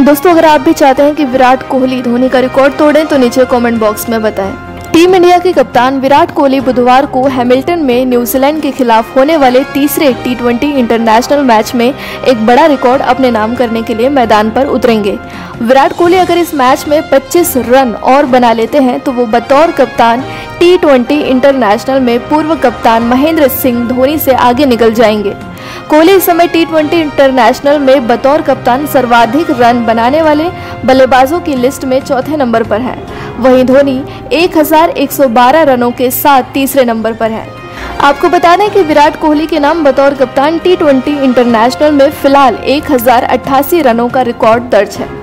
दोस्तों अगर आप भी चाहते हैं कि विराट कोहली धोनी का रिकॉर्ड तोड़ें तो नीचे कमेंट बॉक्स में बताएं। टीम इंडिया के कप्तान विराट कोहली बुधवार को हैमिल्टन में न्यूजीलैंड के खिलाफ होने वाले तीसरे T20 इंटरनेशनल मैच में एक बड़ा रिकॉर्ड अपने नाम करने के लिए मैदान पर उतरेंगे। विराट कोहली अगर इस मैच में 25 रन और बना लेते हैं तो वो बतौर कप्तान T20 इंटरनेशनल में पूर्व कप्तान महेंद्र सिंह धोनी से आगे निकल जाएंगे। कोहली इस समय T20 इंटरनेशनल में बतौर कप्तान सर्वाधिक रन बनाने वाले बल्लेबाजों की लिस्ट में चौथे नंबर पर हैं। वहीं धोनी 1112 रनों के साथ तीसरे नंबर पर हैं। आपको बता दें कि विराट कोहली के नाम बतौर कप्तान T20 इंटरनेशनल में फिलहाल 1088 रनों का रिकॉर्ड दर्ज है।